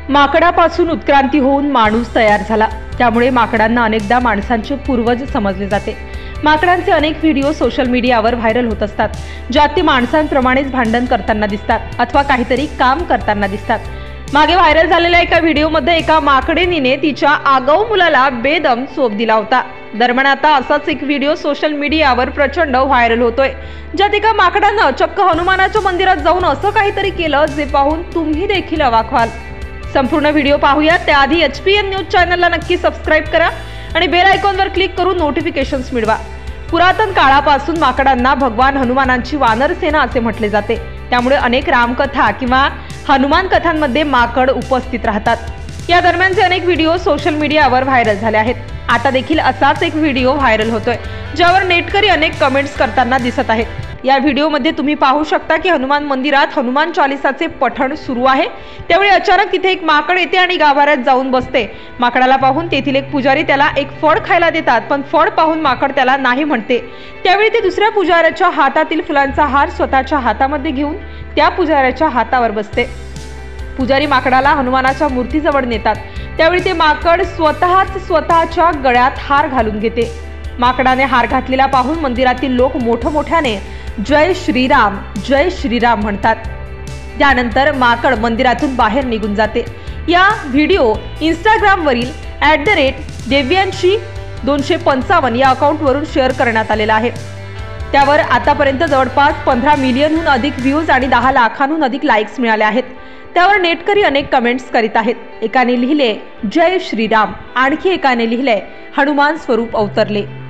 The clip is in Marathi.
माकडापासून उत्क्रांती होऊन माणूस तयार झाला, त्यामुळे माकडांना अनेकदा माणसांचे पूर्वज समजले जाते। माकडांचे अनेक व्हिडिओ सोशल मीडियावर व्हायरल होत असतात, ज्यात ते माणसांप्रमाणेच भांडण करताना दिसतात अथवा काहीतरी काम करताना दिसतात। मागे व्हायरल झालेल्या एका व्हिडिओमध्ये एका माकडिणीने तिच्या आगाऊ मुलाला बेदम चोप दिला होता। दरम्यान आता असाच एक व्हिडिओ सोशल मीडियावर प्रचंड व्हायरल होतोय, ज्यात एका माकडानं चक्क हनुमानाच्या मंदिरात जाऊन असं काहीतरी केलं जे पाहून तुम्ही देखील अवाक व्हाल। संपूर्ण व्हिडिओ पाहूया त्याआधी HPN न्यूज चॅनलला नक्की सबस्क्राइब करा आणि बेल आयकॉनवर क्लिक करून नोटिफिकेशन्स मिळवा। पुरातन काळापासून माकडांना भगवान हनुमानांची वानर सेना असे म्हटले जाते, त्यामुळे अनेक रामकथा किंवा हनुमान कथांमध्ये माकड उपस्थित राहतात। या दरम्यानचे अनेक व्हिडिओ सोशल मीडियावर व्हायरल झाले आहेत। आता देखील असाच एक व्हिडिओ व्हायरल होतोय, ज्यावर नेटकरी अनेक कमेंट्स करताना दिसत आहेत। या व्हिडिओमध्ये तुम्ही पाहू शकता की हनुमान मंदिरात हनुमान चालीसाचे पठण सुरू आहे। त्यावेळी अचानक तिथे एक माकड येते आणि गाभाऱ्यात जाऊन बसते। माकडाला पाहून तेथील एक पुजारी त्याला एक फळ खायला देतात, पण फळ पाहून माकड त्याला नाही म्हणते। त्यावेळी ते दुसऱ्या पुजाऱ्याच्या हातातील फुलांचा हार स्वतःच्या हातामध्ये घेऊन त्या पुजाऱ्याच्या हातावर बसते। पुजारी माकडाला हनुमानाच्या मूर्तीजवळ नेतात। त्यावेळी ते माकड स्वतःच्या गळ्यात हार घालून घेते। माकडाने हार घातलेला पाहून मंदिरातील लोक मोठमोठ्याने जय श्रीराम म्हणतात। त्यानंतर माकड मंदिरातून बाहेर निघून जाते। या व्हिडिओ इंस्टाग्रामवरील @devianshi255 या अकाउंटवरून शेअर करण्यात आलेला आहे। त्यावर आतापर्यंत जवळपास 15 मिलियनहून अधिक व्ह्यूज आणि 10 लाखांहून अधिक लाईक्स मिळाले आहेत। त्यावर नेटकरी अनेक कमेंट्स करीत आहेत। एकाने लिहिले जय श्रीराम, आणखी एकाने लिहिले हनुमान स्वरूप अवतरले।